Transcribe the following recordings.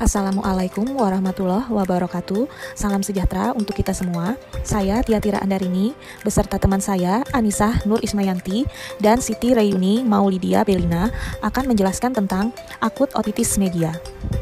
Assalamualaikum warahmatullahi wabarakatuh. Salam sejahtera untuk kita semua. Saya Tia Tira Andarini beserta teman saya Anisah Nur Ismayanti dan Siti Rayuni Maulidia Belina akan menjelaskan tentang akut otitis media.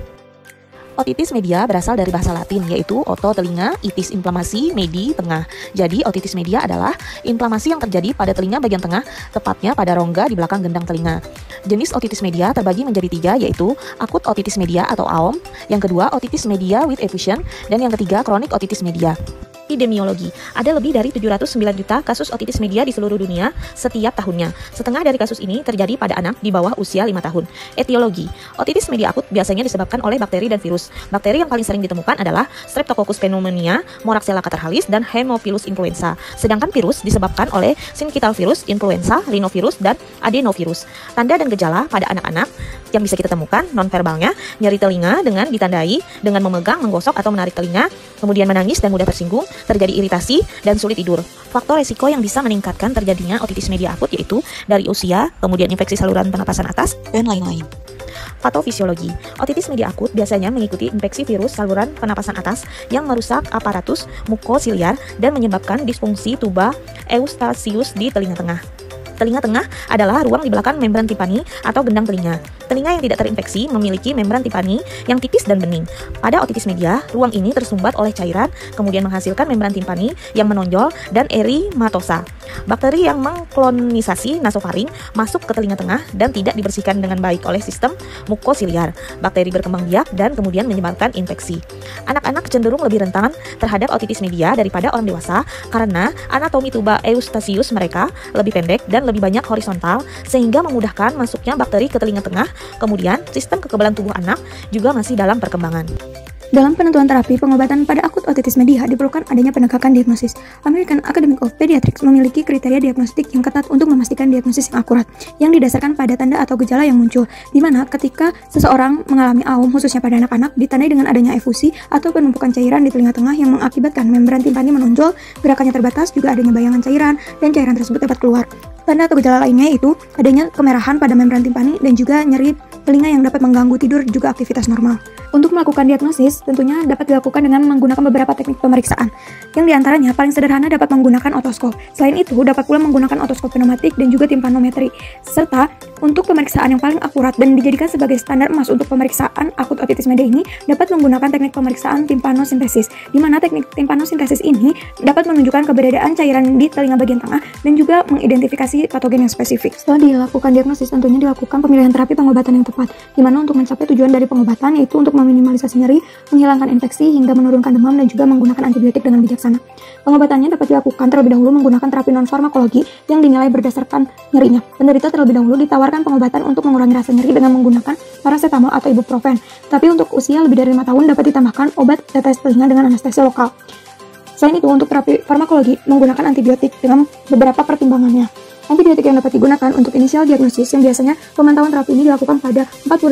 Otitis media berasal dari bahasa Latin, yaitu oto telinga, itis inflamasi, medi tengah. Jadi otitis media adalah inflamasi yang terjadi pada telinga bagian tengah, tepatnya pada rongga di belakang gendang telinga. Jenis otitis media terbagi menjadi 3, yaitu akut otitis media atau AOM, yang kedua otitis media with effusion, dan yang ketiga kronik otitis media. Epidemiologi. Ada lebih dari 709 juta kasus otitis media di seluruh dunia setiap tahunnya. Setengah dari kasus ini terjadi pada anak di bawah usia 5 tahun. Etiologi. Otitis media akut biasanya disebabkan oleh bakteri dan virus. Bakteri yang paling sering ditemukan adalah Streptococcus pneumoniae, Moraxella catarrhalis, dan Haemophilus influenza. Sedangkan virus disebabkan oleh syncytial virus, influenza, rhinovirus, dan adenovirus. Tanda dan gejala pada anak-anak yang bisa kita temukan nonverbalnya, nyeri telinga dengan ditandai dengan memegang, menggosok, atau menarik telinga, kemudian menangis dan mudah tersinggung, terjadi iritasi, dan sulit tidur. Faktor resiko yang bisa meningkatkan terjadinya otitis media akut yaitu dari usia, kemudian infeksi saluran pernapasan atas, dan lain-lain. Patofisiologi. Otitis media akut biasanya mengikuti infeksi virus saluran pernapasan atas yang merusak aparatus mukosiliar dan menyebabkan disfungsi tuba Eustachius di telinga tengah. Telinga tengah adalah ruang di belakang membran timpani atau gendang telinga. Telinga yang tidak terinfeksi memiliki membran timpani yang tipis dan bening. Pada otitis media, ruang ini tersumbat oleh cairan, kemudian menghasilkan membran timpani yang menonjol dan erimatosa. Bakteri yang mengkolonisasi nasofaring masuk ke telinga tengah dan tidak dibersihkan dengan baik oleh sistem mukosiliar. Bakteri berkembang biak dan kemudian menyebabkan infeksi. Anak-anak cenderung lebih rentan terhadap otitis media daripada orang dewasa karena anatomi tuba Eustachius mereka lebih pendek dan lebih banyak horizontal sehingga memudahkan masuknya bakteri ke telinga tengah. Kemudian, sistem kekebalan tubuh anak juga masih dalam perkembangan. Dalam penentuan terapi pengobatan pada akut otitis media diperlukan adanya penegakan diagnosis. American Academy of Pediatrics memiliki kriteria diagnostik yang ketat untuk memastikan diagnosis yang akurat, yang didasarkan pada tanda atau gejala yang muncul, di mana ketika seseorang mengalami AOM khususnya pada anak-anak ditandai dengan adanya efusi atau penumpukan cairan di telinga tengah yang mengakibatkan membran timpani menonjol, gerakannya terbatas, juga adanya bayangan cairan, dan cairan tersebut dapat keluar. Tanda atau gejala lainnya yaitu adanya kemerahan pada membran timpani dan juga nyeri telinga yang dapat mengganggu tidur juga aktivitas normal. Untuk melakukan diagnosis, tentunya dapat dilakukan dengan menggunakan beberapa teknik pemeriksaan. Yang diantaranya paling sederhana dapat menggunakan otoskop. Selain itu, dapat pula menggunakan otoskop pneumatik dan juga timpanometri. Serta, untuk pemeriksaan yang paling akurat dan dijadikan sebagai standar emas untuk pemeriksaan akut otitis media ini, dapat menggunakan teknik pemeriksaan timpanosintesis, di mana teknik timpanosintesis ini dapat menunjukkan keberadaan cairan di telinga bagian tengah dan juga mengidentifikasi patogen yang spesifik. Setelah dilakukan diagnosis, tentunya dilakukan pemilihan terapi pengobatan yang tepat, di mana untuk mencapai tujuan dari pengobatan yaitu untuk meminimalisasi nyeri, menghilangkan infeksi, hingga menurunkan demam dan juga menggunakan antibiotik dengan bijaksana. Pengobatannya dapat dilakukan terlebih dahulu menggunakan terapi non-farmakologi yang dinilai berdasarkan nyerinya. Penderita terlebih dahulu ditawarkan pengobatan untuk mengurangi rasa nyeri dengan menggunakan paracetamol atau ibuprofen. Tapi untuk usia lebih dari 5 tahun dapat ditambahkan obat tetes telinga dengan anestesi lokal. Selain itu, untuk terapi farmakologi menggunakan antibiotik dengan beberapa pertimbangannya. Antibiotik yang dapat digunakan untuk inisial diagnosis yang biasanya pemantauan terapi ini dilakukan pada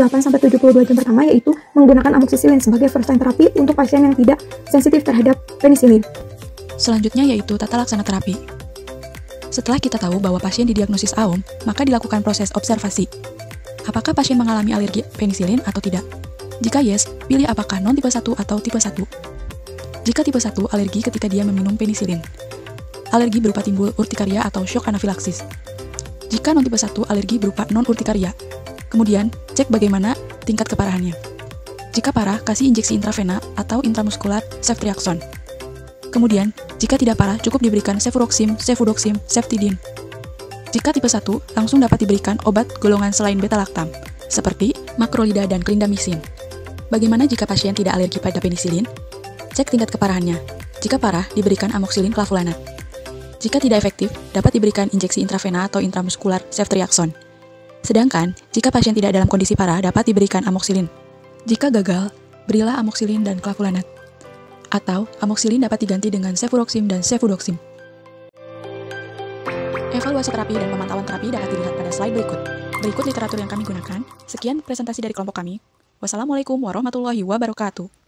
48-72 jam pertama, yaitu menggunakan amoxicillin sebagai first line terapi untuk pasien yang tidak sensitif terhadap penisilin. Selanjutnya yaitu tata laksana terapi. Setelah kita tahu bahwa pasien didiagnosis AOM, maka dilakukan proses observasi. Apakah pasien mengalami alergi penisilin atau tidak? Jika yes, pilih apakah non-tipe 1 atau tipe 1. Jika tipe 1, alergi ketika dia meminum penisilin. Alergi berupa timbul urtikaria atau shock anafilaksis. Jika non-tipe 1, alergi berupa non-urtikaria. Kemudian, cek bagaimana tingkat keparahannya. Jika parah, kasih injeksi intravena atau intramuskular ceftriaxone. Kemudian, jika tidak parah, cukup diberikan cefuroxime, cefudoxime, ceftidine. Jika tipe 1, langsung dapat diberikan obat golongan selain beta-lactam, seperti makrolida dan clindamycin. Bagaimana jika pasien tidak alergi pada penisilin? Cek tingkat keparahannya. Jika parah, diberikan amoxicillin clavulanat. Jika tidak efektif, dapat diberikan injeksi intravena atau intramuskular ceftriaxone. Sedangkan, jika pasien tidak dalam kondisi parah, dapat diberikan amoxicillin. Jika gagal, berilah amoxicillin dan clavulanat. Atau, amoxicillin dapat diganti dengan cefuroxime dan cefudoxime. Evaluasi terapi dan pemantauan terapi dapat dilihat pada slide berikut. Berikut literatur yang kami gunakan. Sekian presentasi dari kelompok kami. Wassalamualaikum warahmatullahi wabarakatuh.